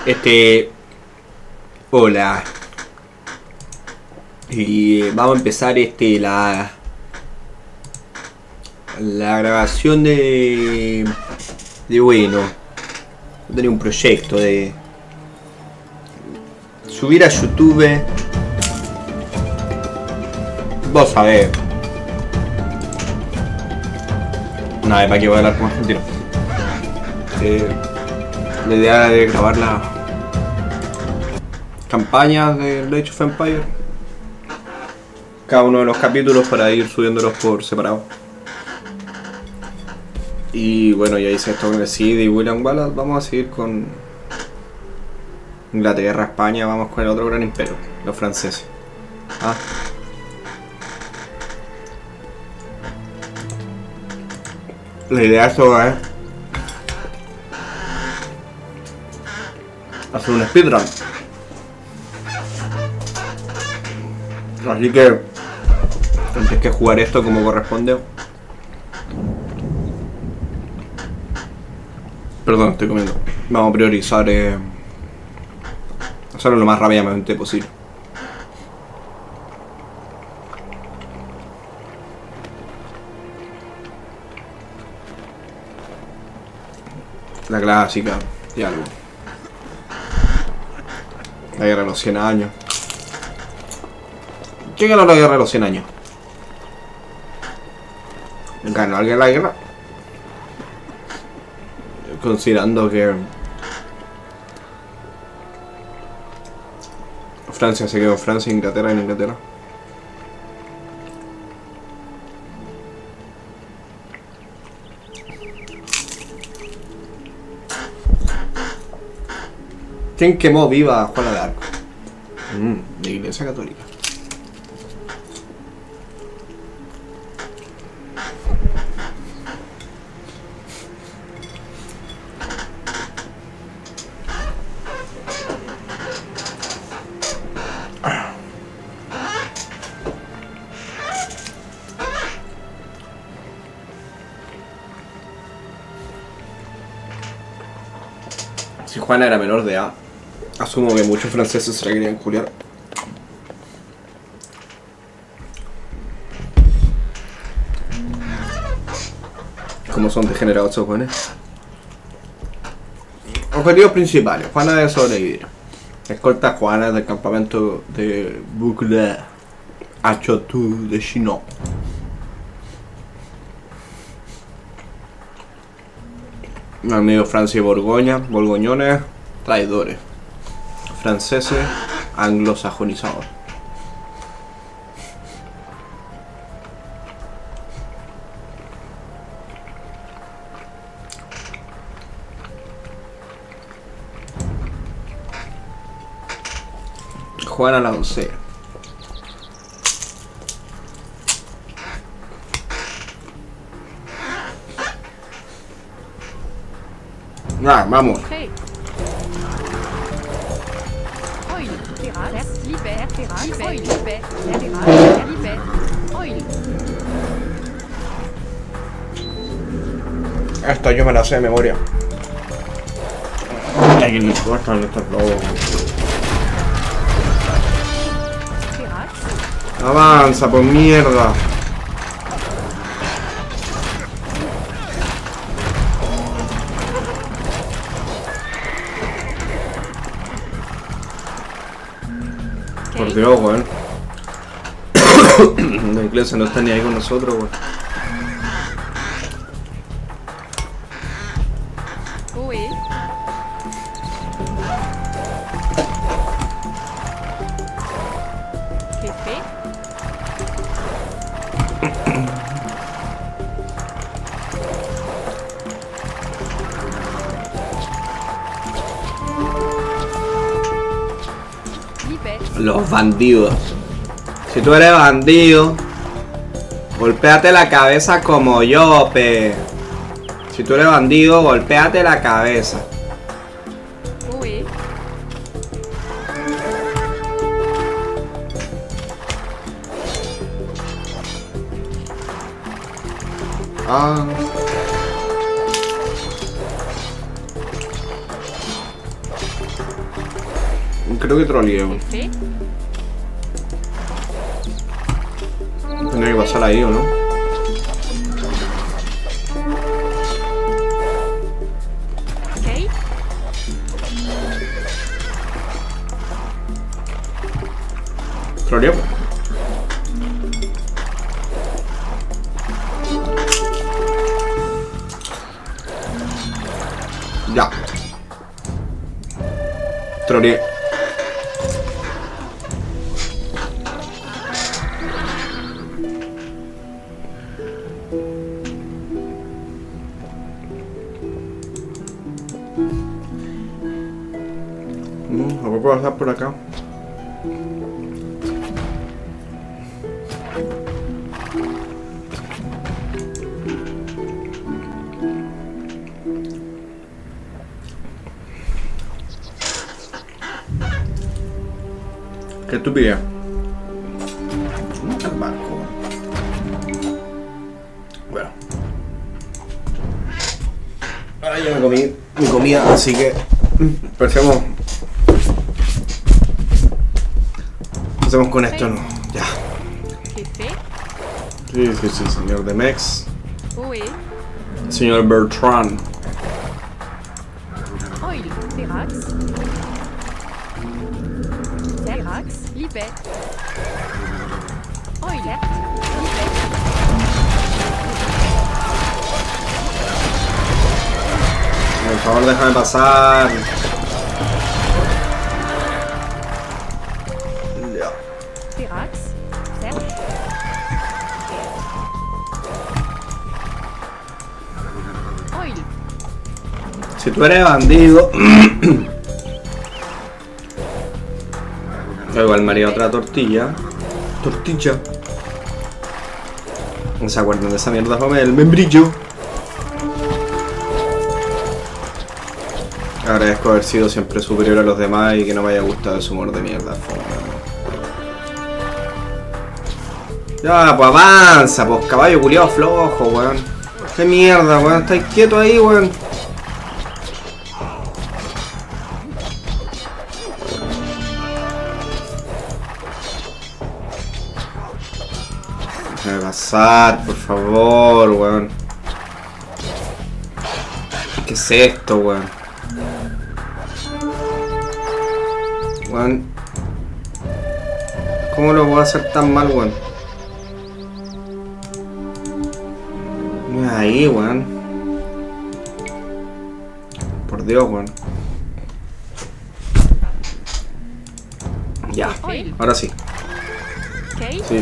Hola. Y vamos a empezar la grabación de bueno, tenía un proyecto de subir a YouTube. Vos sabés. No, ¿para qué voy a hablar con argentino? La idea de grabar las campañas de Age of Empires, cada uno de los capítulos, para ir subiéndolos por separado. Y bueno, ya hice esto con el Cid y William Wallace. Vamos a seguir con Inglaterra, España. Vamos con el otro gran imperio, los franceses. La idea de esto es hacer un speedrun. Así que antes que jugar esto como corresponde. Perdón, estoy comiendo. Vamos a priorizar hacerlo lo más rápidamente posible. La clásica y algo. La guerra de los 100 años. ¿Quién ganó la guerra de los 100 años? ¿Ganó alguien la guerra? Considerando que Francia se quedó en Francia, Inglaterra en Inglaterra. ¿Quién quemó viva a Juana de Arco? La Iglesia Católica. Si Juana era menor de edad, asumo que muchos franceses se la querían culiar. Como son degenerados esos jóvenes. Objetivos principales. Juana debe sobrevivir. Escolta a Juana del campamento de Boucle a Chotou de Chinon. Amigo Francia y Borgoña, borgoñones, traidores. Franceses, anglosajonizados. Juana la doncella. Vamos. Esto yo me la sé de memoria. Ay, que no importa estos lobos. Avanza, por mierda. Por Dios, weón. Los ingleses no están ni ahí con nosotros, weón. Los bandidos. Si tú eres bandido, golpéate la cabeza como yo, pe. Si tú eres bandido, golpéate la cabeza. Creo que troleé, weón. Tendría que pasar ahí, ¿o no? Troleé. Ya. Troleé. A ver, puedo pasar por acá. Qué estupidez. ¿Dónde está el barco? Bueno. Ahora ya me comí mi comida, así que empecemos. Empecemos con esto, ¿no? Ya. Sí, señor Demex. Señor Bertrand. Oil, Terax. Terax, Libet. Oilet, Libet. Por favor, déjame pasar. Ya. Terax, Serge. Oil. Si tú eres bandido. Igual me haría otra tortilla. Tortilla. No se acuerdan de esa mierda, fue el membrillo. Agradezco haber sido siempre superior a los demás y que no me haya gustado ese humor de mierda. Ya, pues avanza, pues caballo culiado flojo, weón. Qué mierda, weón. Estáis quieto ahí, weón. Déjame pasar, por favor, weón. ¿Qué es esto, weón? Weón. ¿Cómo lo puedo hacer tan mal, weón? Mira ahí, weón. Por Dios, weón. Ya, ahora sí. Sí.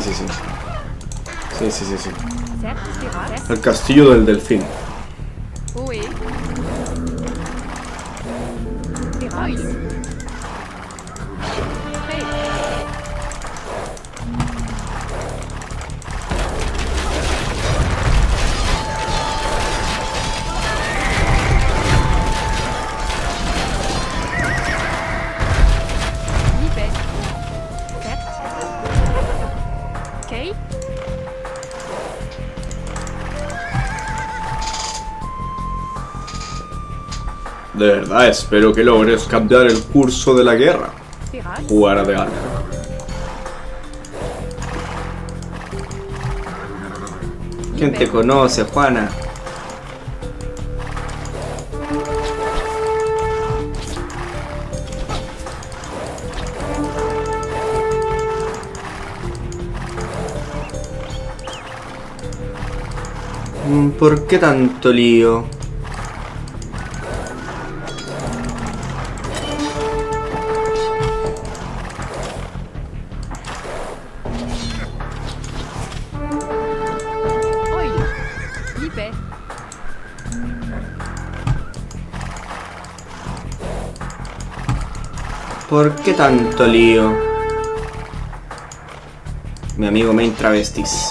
Sí. El castillo del delfín. De verdad, espero que logres cambiar el curso de la guerra. Jugar de arca. ¿Quién te conoce, Juana? ¿Por qué tanto lío? ¿Por qué tanto lío? Mi amigo Main Travestis.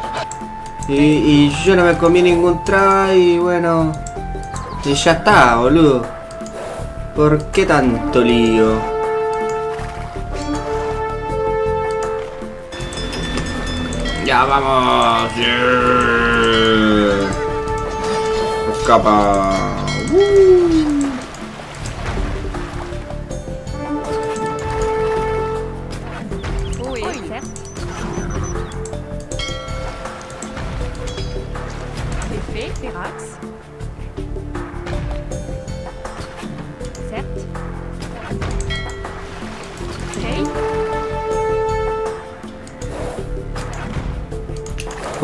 Y yo no me comí ningún try y bueno... Y ya está, boludo. ¿Por qué tanto lío? Ya vamos. Yeah. Escapa.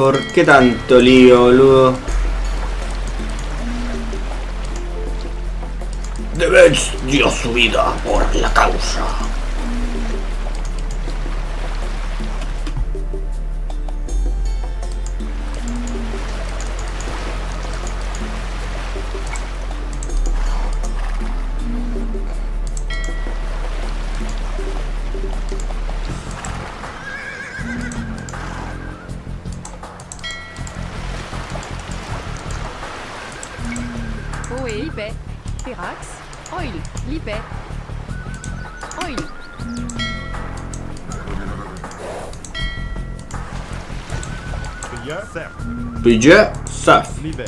¿Por qué tanto lío, boludo? Debes dio su vida por la causa. Oe, Libet. Ferax. Oil. Libet. Oil. Pillé Surf. Libet.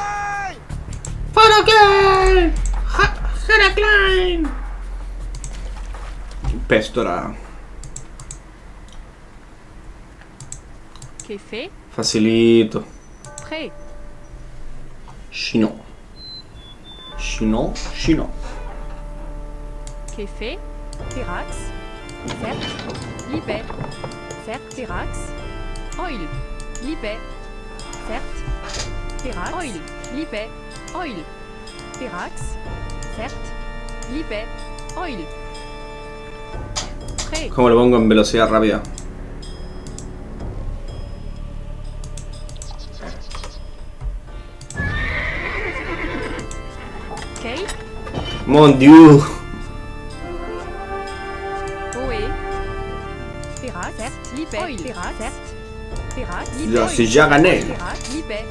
Faragay. Heracline. Pestora. Kefe. Facilito. Pré. Chino. Chino. Chino. Kefe. Ferax. Fert. Libet. Fert. Ferax. Oil. Libet. Fert. Ferax. Oil. Libet. Oil. Ferax. Fert. Libet. Oil. Pré. ¿Cómo lo pongo en velocidad rápida? Kate. Mon Dieu. Oe. Ferax. Fert. Libet. Oil. Ferax. Fert. Ferax. Ya, si ya gané. Ferax. Libet.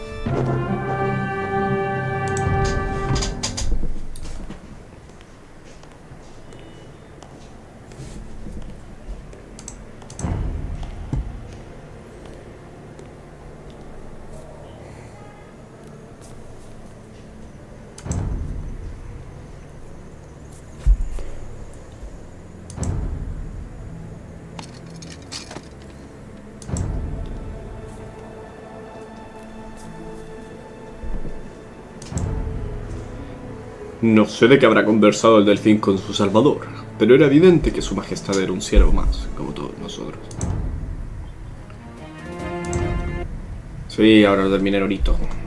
No sé de qué habrá conversado el delfín con su salvador, pero era evidente que su majestad era un ciervo más, como todos nosotros. Sí, ahora lo terminé ahorita.